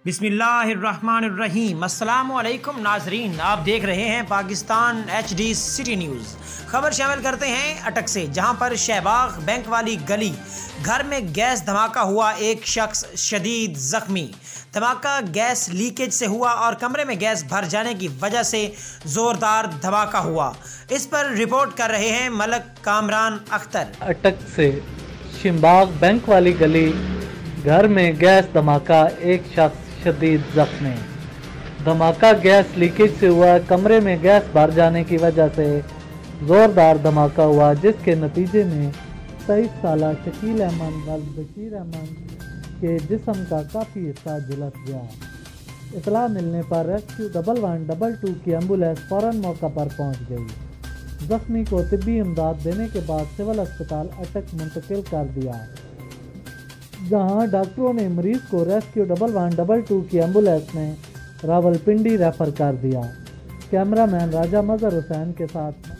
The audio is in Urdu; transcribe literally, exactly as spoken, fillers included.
بسم اللہ الرحمن الرحیم۔ السلام علیکم ناظرین، آپ دیکھ رہے ہیں Pakistan H D city news. خبر شامل کرتے ہیں اٹک سے، جہاں پر شہباغ بینک والی گلی گھر میں گیس دھماکہ ہوا، ایک شخص شدید زخمی۔ دھماکہ گیس لیکیج سے ہوا اور کمرے میں گیس بھر جانے کی وجہ سے زوردار دھماکہ ہوا۔ اس پر رپورٹ کر رہے ہیں ملک کامران اختر۔ اٹک سے شہباغ بینک والی گلی گھر میں گیس دھماکہ، ایک شخص شدید زخمی۔ دھماکہ گیس لیکیج سے ہوا، کمرے میں گیس بھر جانے کی وجہ سے زوردار دھماکہ ہوا، جس کے نتیجے میں تیئیس سالہ شکیل احمد و بشیر احمد کے جسم کا کافی حصہ جھلس گیا۔ اطلاع ملنے پر rescue double one double two کی ایمبولینس فوراً موقع پر پہنچ گئی۔ زخمی کو طبی امداد دینے کے بعد سول اسپتال اٹک منتقل کر دیا، جہاں ڈاکٹروں نے مریض کو rescue double one double two کی ایمبولینس میں راولپنڈی ریفر کر دیا۔ کیمرہ مین راجہ مظہر حسین کے ساتھ